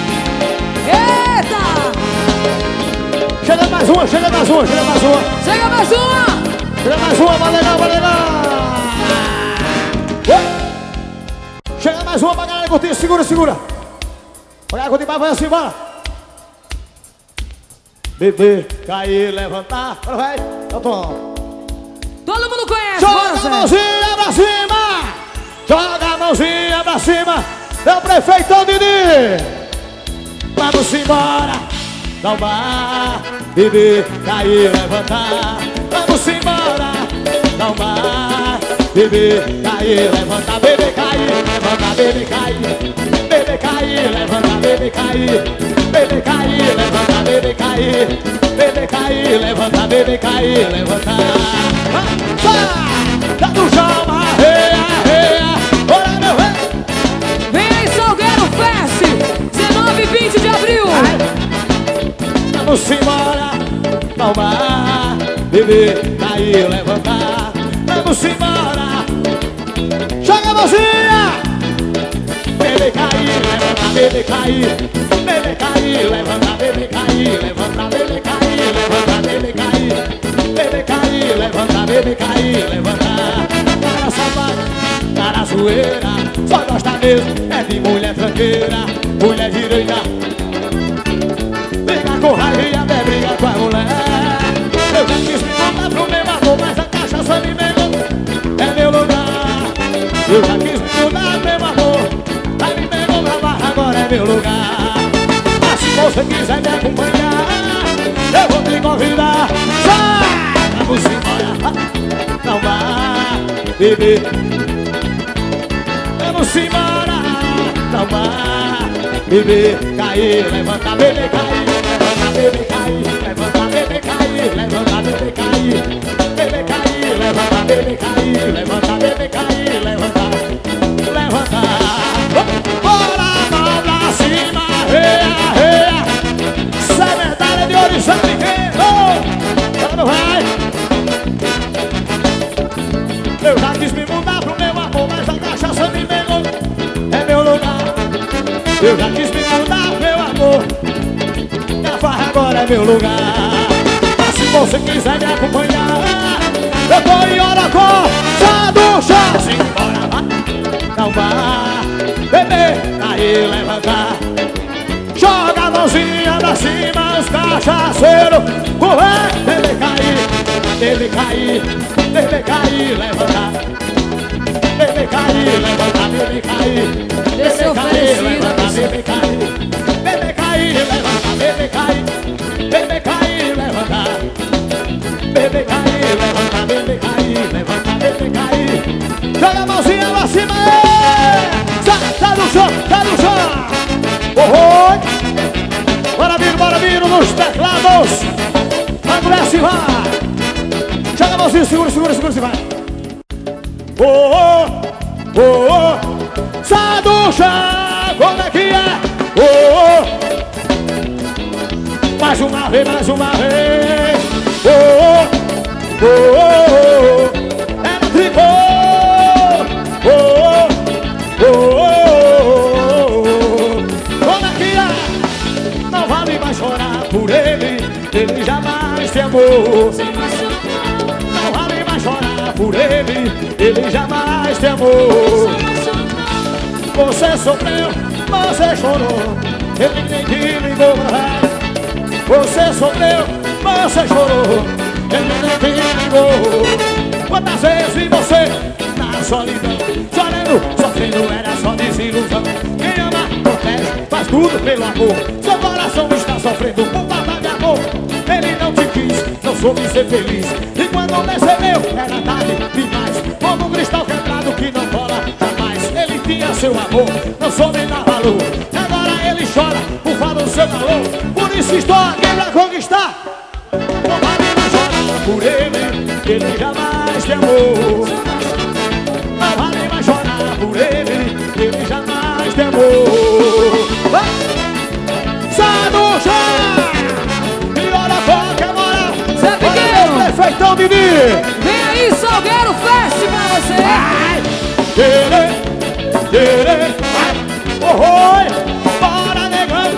Eita! Chega mais uma, chega mais uma, chega mais uma. Chega mais uma! Chega mais uma, vai legal, vai legal. Chega mais uma pra galera curtir, segura, segura. Pra galera curtir, vai assim, bora. Bebê, cair, levantar. Bora, vai. Então, tom. Todo mundo conhece, Joga bora, a Zé. mãozinha pra cima! Joga a mãozinha pra cima! É o prefeitão Didi! Vamos embora! Não vá! Bebê, cair, levantar! Vamos embora! Não vá! Bebê, cair, levantar! Bebê, cair, levantar! Bebê, cair! Bebê, cair, levantar! Bebê, cair! Bebê, cair, levantar! Bebê, cair! Bebê, cair, levantar! Bebê, cair, levantar! Tá no chão, arreia, arreia. Bora, meu rei. Vem aí, Salgueiro Fest, 19 e 20 de abril. Vamos embora. Palmar. Bebê, cair, levantar. Vamos embora. Joga a mãozinha. Bebê, cair, levantar. Bebê, cair. Bebê, cair, levantar. Bebê, cair, levantar. Bebê, cair, levantar. Bebê, cair. Bebê, cair, levantar. Bebê, cair, levantar. Cara safada, cara zoeira. Só gosta mesmo é de mulher tranqueira. Mulher direita. Briga com raiva e até briga com a mulher. Eu já quis me contar pro meu amor, mas a cachaça me pegou. É meu lugar. Eu já quis me contar pro meu amor, mas me pegou na barra, agora é meu lugar. Mas se você quiser me acompanhar, eu vou te convidar. Sai! Vamos embora. Não vá, bebê. Vamos embora. Não vá, bebê. Cair, levanta, bebê, cair. Levanta, bebê, cair. Levanta, bebê, cair. Levanta, bebê, cair. Bebê, cair. Levanta, bebê, cair. Levanta, bebê, cair. Levanta, levanta. Bora, mão pra cima. Reia, reia. Secretária de Orixá Pequeno. Não vai. Eu já quis me mudar pro meu amor, mas a cachaça me pegou. É meu lugar. Eu já quis me mudar pro meu amor, a farra agora é meu lugar. Mas se você quiser me acompanhar, eu tô em Orocó, já do chão. Simbora, vai. Não vá, bebê, aí levantar. Joga a mãozinha pra cima, os cachaceiros. Ele cair, ele cair, ele cair, levantar. Ele cair, levantar, ele cair. Esse Ele cair, oferecido, levantar, ele cair. Ele cair, levantar, ele cair. Ele cair, levantar. Ele cair, levantar, ele cair, levantar, ele cair. Joga a mãozinha pra cima, tá no chão, tá no chão. Bora vir nos teclados. Agradece, vai. Joga a mãozinha, segura, segura, segura, se vai. Sai do chão, como é que é? Mais uma vez, mais uma vez. É no tricô. Como é que é? Não vale mais chorar por ele, ele jamais te amou. Não vale mais chorar por ele, ele jamais te amou. Você sofreu, você chorou, ele nem te ligou mais. Você sofreu, você chorou, ele nem te ligou. Quantas vezes você na solidão, chorando, sofrendo, era só desilusão. Quem ama, protege, faz tudo pelo amor. Seu coração está sofrendo por falta de amor. Ele não te quis, não soube ser feliz. E quando percebeu, era tarde demais. Como um cristal quebrado que não cola jamais. Ele tinha seu amor, não soube dar valor. Agora ele chora por falta do seu valor. Por isso estou aqui pra conquistar. Não vale mais chorar por ele, ele jamais te amou. Não vale mais chorar por ele, ele jamais te amou. Sai do chão! E olha qualquer moral. Zé Pequeno! Perfeitão, Didi! Vem aí, Salgueiro Fest pra você! Vai! Bora, negão!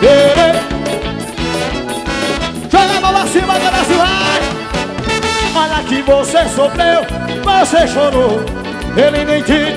Joga a mão pra cima, agora se vai! Olha que você sofreu, você chorou, ele nem te...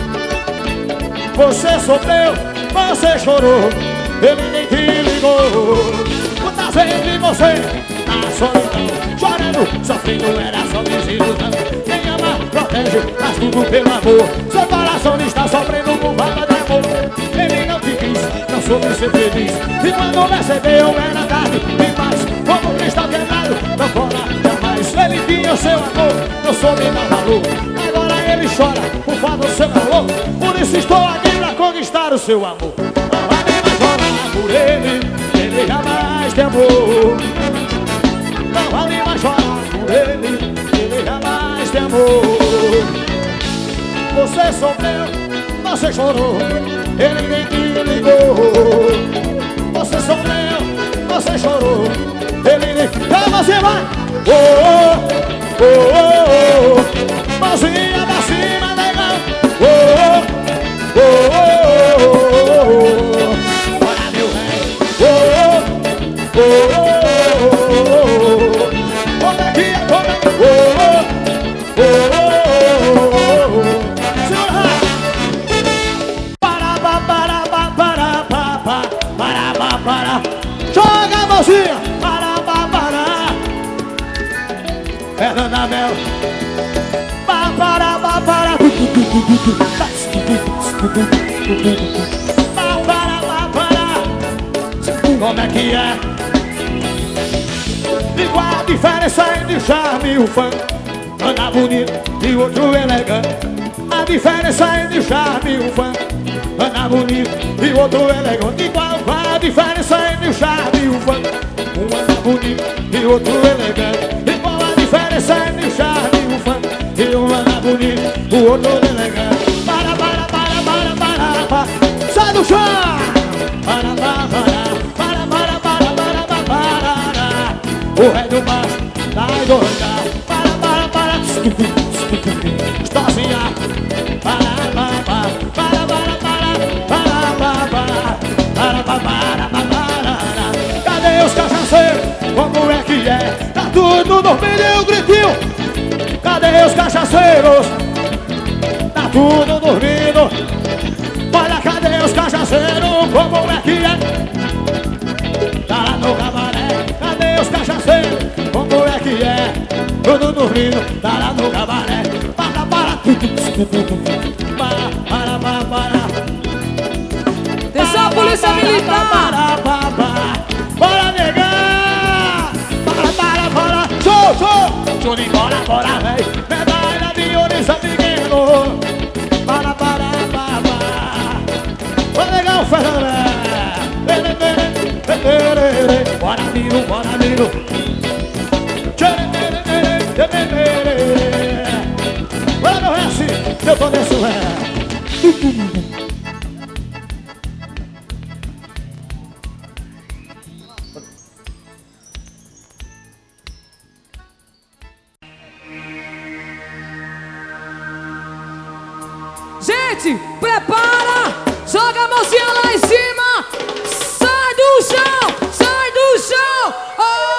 Você sofreu, você chorou, ele nem te ligou. Quantas vezes você na solidão, chorando, sofrendo, era só desilusão. Quem ama, protege, faz tudo pelo amor. Seu coração está sofrendo por falta de amor. Ele não te quis, não soube ser feliz. E quando percebeu, era tarde demais. Como um cristal quebrado, não cola jamais. Ele tinha o seu amor, não soube dar valor. Agora ele chora por falta do seu valor. Por isso estou aqui pra conquistar o seu amor. Não vale mais chorar por ele, ele jamais te amou. Não vale mais chorar por ele, ele jamais te amou. Você sofreu, você chorou, ele nem te ligou. Você sofreu, você chorou, ele nem... Então você vai! Mãozinha pra cima, negão! Bora, meu rei! Olha aqui, joga a mãozinha! Fernanda Mel. Como é que é? E qual a diferença entre o charme e o fã? Anda bonito e o outro elegante. A diferença entre o charme e o fã? Anda bonito e o outro elegante. E qual a diferença entre o charme e o fã? Um anda bonito e o outro elegante. E qual a diferença entre o charme e o fã? E um anda bonito, o outro elegante. Para. Sai do chão! Para. O rei do baixo tá doida. Para. Estozinha. Para. Cadê os cachaceiros? Como é que é? Tá tudo dormindo e o gritinho. Cadê os cachaceiros? Tá tudo dormindo. Olha, cadê os cachaceiros? Como é que é? Para. Atenção, polícia militar. Bora negar. Para. Show de bola, bora, véi. Medalha de ouro, São Pequeno. Para. Bora legal, Fernando. Bora, amigo. Bora, meu resto, eu tô nesse ré. Gente, prepara! Joga a mãozinha lá em cima! Sai do chão! Oh!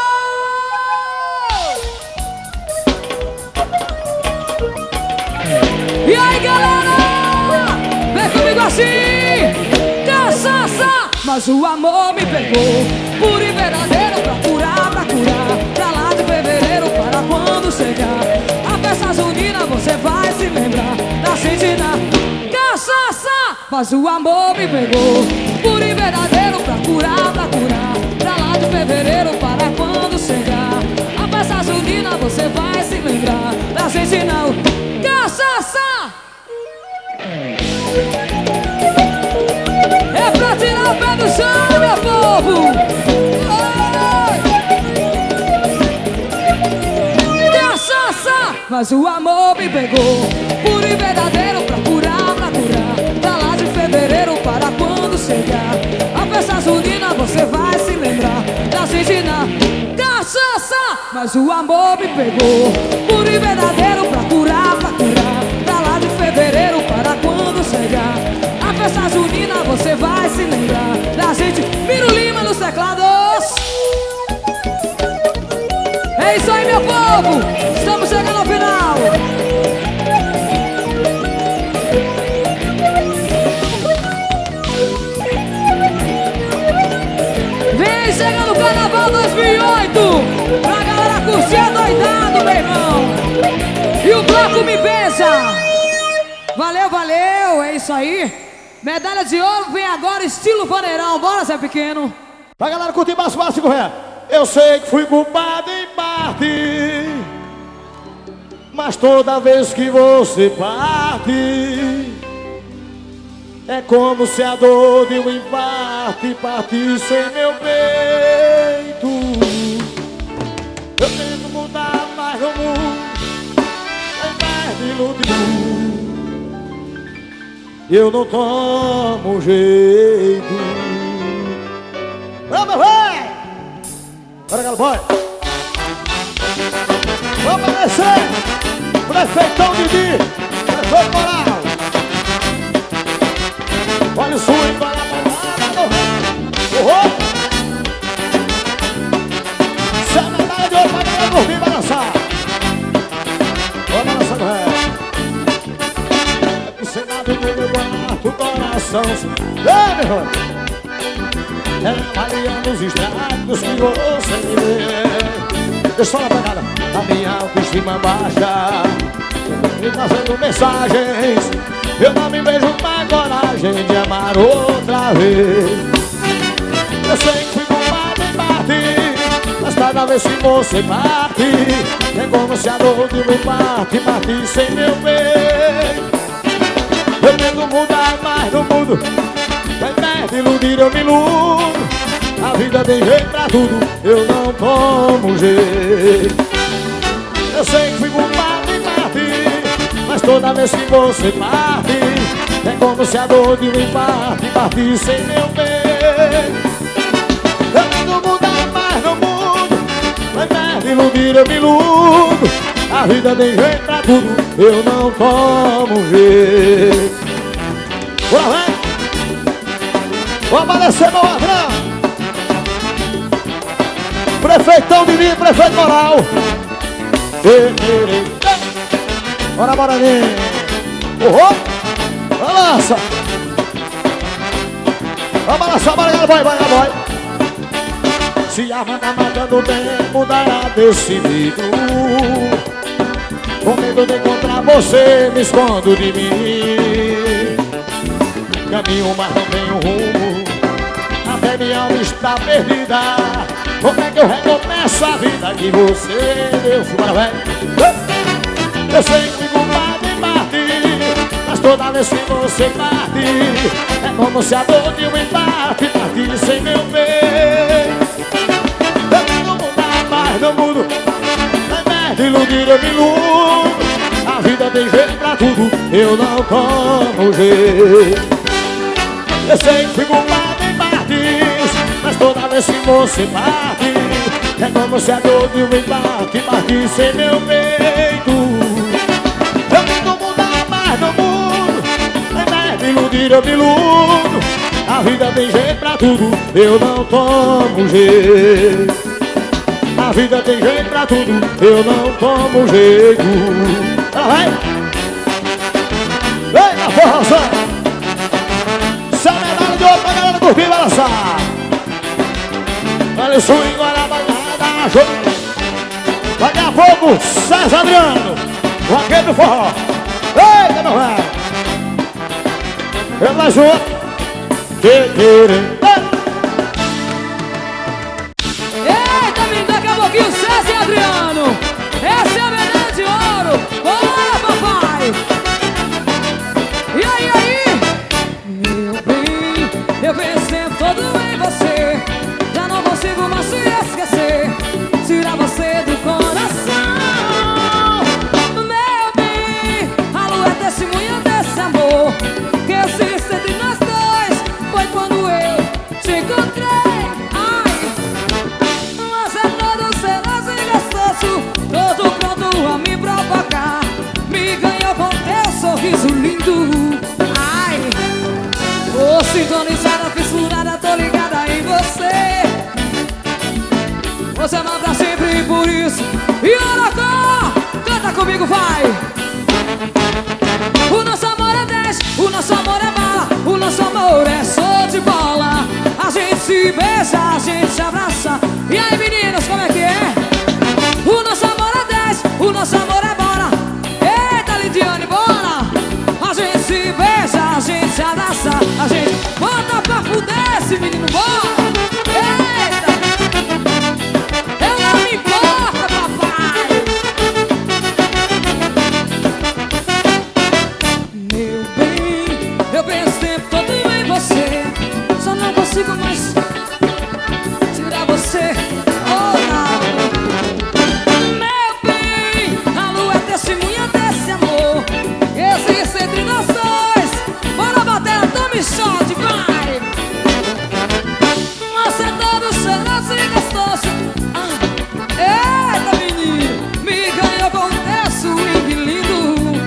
E aí, galera? Vem comigo assim! Cachaça! Mas o amor me pegou, puro e verdadeiro, pra curar. Pra lá de fevereiro, para quando chegar a festa junina, você vai se lembrar da sentina. Cachaça! Mas o amor me pegou, puro e verdadeiro, pra curar. Pra lá de fevereiro, para quando chegar a festa junina, você vai se lembrar da sentina. Cachaça! É pra tirar o pé do chão, meu povo! Cachaça! Mas o amor me pegou, puro e verdadeiro, pra curar. Pra lá de fevereiro, para quando chegar a festa junina, você vai se lembrar da sentina. Cachaça! Mas o amor me pegou, puro e verdadeiro, pra curar. Pra lá de fevereiro, para quando chegar a festa junina, você vai se lembrar da gente. Miro Lima nos teclados. É isso aí, meu povo! Estamos chegando ao final! Vem chegando o Carnaval 2008! Pra galera curtir doidado, meu irmão! E o bloco me beija! Valeu! É isso aí! Medalha de ouro vem agora, estilo vaneirão. Bora, Zé Pequeno! Pra galera curtir mais fácil, correr. Eu sei que fui culpado em parte, mas toda vez que você parte, é como se a dor de um infarte partisse em meu peito. Eu tento mudar, mas não mudo, em vez de iludir, eu não tomo jeito. Vamos, vai! Bora, galo, boy! Vamos descer! Prefeitão Didi! Prefeito Moral! Olha o swing, olha a balada! Se a medalha de ouro vai dar dormir, vai dançar! Bora dançando, é o Senado do meu quarto coração. Ei, meu irmão! Avaliando os estragos que você me vê. Deixa só na pegada. A minha autoestima baixa, me trazendo mensagens. Eu não me vejo mais coragem de amar outra vez. Eu sei que fui culpado em parte, mas cada vez que você parte, é como se a dor de um parte partisse em meu peito. Eu tento mudar, mas não mudo. Ao invés de iludir, eu me iludo. A vida tem jeito pra tudo, eu não tomo jeito. Eu sei que fui culpado em parte, mas toda vez que você parte, é como se a dor de um infarte partisse em meu peito. Eu tento mudar, mas não mudo. Ao invés de iludir, eu me iludo. A vida tem jeito pra tudo, eu não tomo jeito. Bora, vem! Vou aparecer, meu ladrão! Prefeitão de mim, prefeito Moral! Bora, Moraninho! Balança! Vai balançar, bora, galo, vai! Se a mana matando bem, mudará decidido. Com medo de encontrar você, me escondo de mim. Caminho, mas não tenho rumo, até minha alma está perdida. Como é que eu recomeço a vida que você deu? Bora, velho. Eu sei que fico mal em parte, mas toda vez que você parte, é como se a dor de um embate partisse sem meu bem. Eu quero mudar, mas não mudo. Ao invés de iludir, eu me iludo. A vida tem jeito pra tudo, eu não tomo jeito. Eu sei que fico mal em partes, mas toda vez que você parte, é como se a dor de um embate partisse em meu peito. Eu tento mudar, mas não mudo. Ao invés de iludir, eu me iludo. A vida tem jeito pra tudo, eu não tomo jeito. A vida tem jeito pra tudo, eu não tomo jeito. Ela vai! Vem na força! Essa medalha de ouro pra galera curtir, balançar! Olha o swing, olha a balada, jogo! Daqui a pouco, César Adriano, o vaqueiro do forró. Eita, meu velho! Eu mais um. Eita, menino, daqui a pouquinho, César Adriano. Essa é a medalha de ouro. Bora, papai! E aí? Meu bem, eu pensei todo em você. Já não consigo mais te esquecer. Tirar você do coração. Meu bem, a lua é testemunha desse amor que existe entre nós dois. Foi quando eu te encontrei. Ai, mas é todo celoso e gostoso, todo pronto a me provocar. Me ganhou com teu sorriso lindo. Ai, tô sintonizada, fissurada, tô ligada em você. Você ama pra sempre, por isso. E Aracó, canta comigo, vai! O nosso amor é 10, o nosso amor é bala, o nosso amor é show de bola. A gente se beija, a gente se abraça. E aí, meninas, como é que é? O nosso amor é 10, o nosso amor é bola. Eita, Lidiane, bora! A gente se beija, a gente se abraça. A gente bota pra fuder esse menino, bora! Eita! Eu não me importa, papai! Meu bem, eu penso o tempo todo em você. Só não consigo mais tirar você. Oh, não. Meu bem, a lua é testemunha desse amor que existe entre nós dois. Bora bater, tome shot, vai! Você é todo cheiroso e gostoso. Eita, menino, me ganhou com teu swing lindo.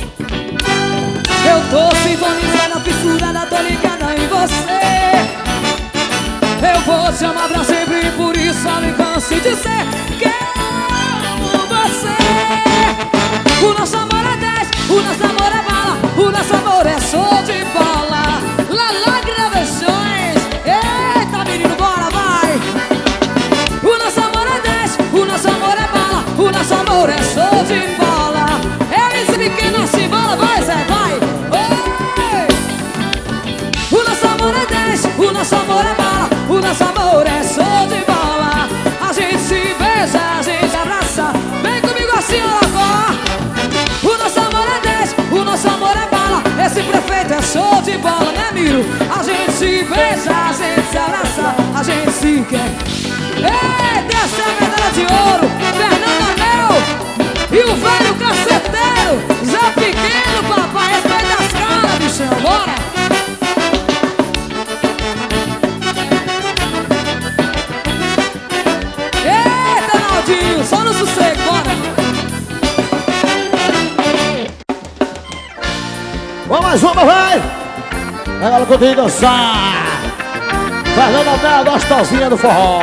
Eu tô sintonizada, fissurada, tô ligada em você. Eu vou te amar pra sempre, por isso não me canso de dizer que amo você. O nosso amor é 10, o nosso amor é bala, o nosso amor é show de bola. Lá, gravações. Eita, menino, bora, vai! O nosso amor é 10, o nosso amor é bala, o nosso amor é show de bola. Eles pequenas se bola, vai, Zé, vai! Oi! O nosso amor é 10, o nosso amor é bala, o nosso amor é show de bola. A gente se beija, a gente abraça. Vem comigo assim, ó. O nosso amor é 10, o nosso amor é bala. Esse prefeito é show de bola, né, Miro? A gente se beija, a gente se abraça, a gente se quer. Eita, essa é a medalha de ouro, Fernando Anel e o velho caceteiro Zé Pequeno, papai. Respeita as caras, bichão, bora! Eita, Naldinho, só no sossego, bora! Vamos mais uma, vai! Agora que eu tenho que dançar. Fernando Anel, gostosinha do forró.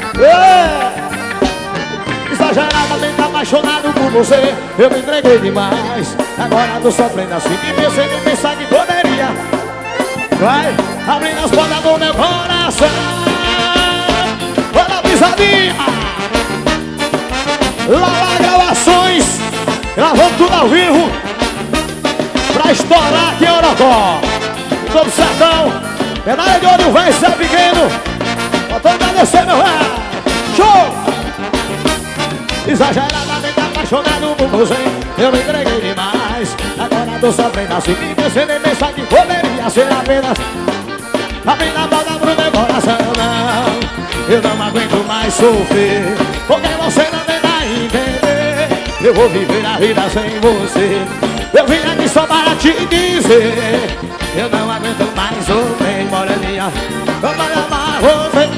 Exageradamente apaixonado por você, eu me entreguei demais. Agora tô sofrendo assim de ver sem nem pensar que poderia. Vai abrindo as portas do meu coração. Olha a pisadinha. Lá gravações. Gravando tudo ao vivo pra estourar aqui em Orocó. Todo sertão. Medalha de ouro, vai ser pequeno. Voltando a descer, meu velho. Show! Exageradamente apaixonado por você, eu me entreguei demais. Agora tô sofrendo assim, pensando em pensar que poderia ser apenas a mina volta pro meu coração. Não, eu não aguento mais sofrer, porque você não me dá a entender. Eu vou viver a vida sem você. Eu vim aqui só para te dizer, eu não aguento mais sofrer, moreninha. Eu vou amar você.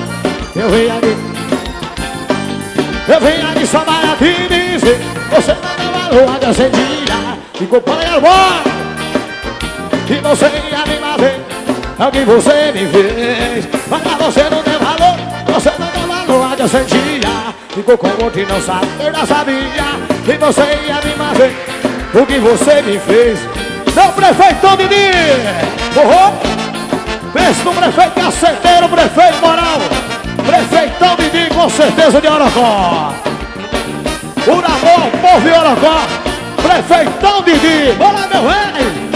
Eu vim aqui só para te dizer, você não deu valor a Deus em dia. Ficou para embora, e você ia me bater. É o que você me fez, mas você não deu valor. Você não deu valor a Deus em dia. Ficou com outro e não sabe, eu já sabia que você ia me bater. O que você me fez. Meu prefeitão Didi, pensa no prefeito caceteiro, prefeito moral. Prefeitão Didi, com certeza de Orocó. Por amor, povo de Orocó. Prefeitão Didi, bora meu velho.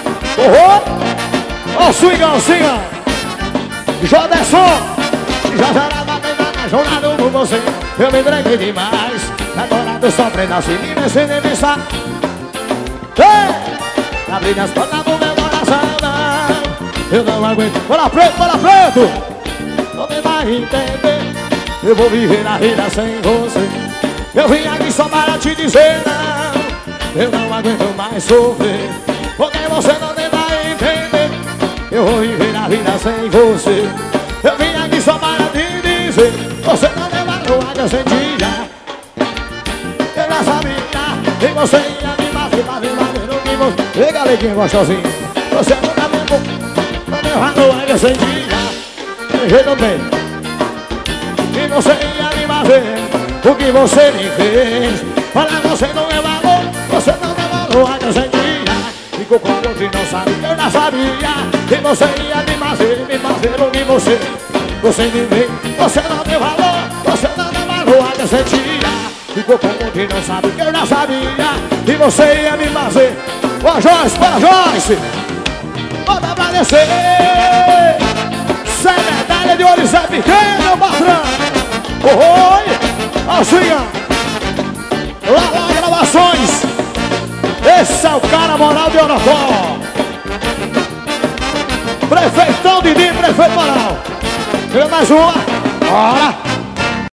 Ó, swingão, swingão. Joderson, já era bem apaixonado por você. Eu me entreguei demais. Agora tô sofrendo assim, me mexendo em pensar. Ei, abrindo as portas do meu coração, não. Eu não aguento. Bora preto. Não me vai entender. Eu vou viver a vida sem você. Eu vim aqui só para te dizer não. Eu não aguento mais sofrer, porque você não me vai entender. Eu vou viver a vida sem você. Eu vim aqui só para te dizer, você não me valor a Deus em dia. Eu já sabia que você ia me bater no que você. Ei, galeguinha gostosinho, você não tá mesmo. Não me valor a Deus em dia. De jeito bem. E você ia me bater, o que você me fez. Olha, você não é valor, você não é valor a Deus em dia. Ficou com outro e não sabe, eu já sabia que você ia me fazer o que você me fez. Você não tem valor, você não é valor a Deus em dia. Ficou com outro e não sabe, eu já sabia que você ia me fazer. Ó, Joyce, para Joyce, bota pra descer. Sem medalha de ouro, Zé Pequeno, meu patrão. Oi, ó, swinga. Lá, gravações. Esse é o cara moral de Orocó. Prefeitão Didi, prefeito moral. Quer mais uma? Bora.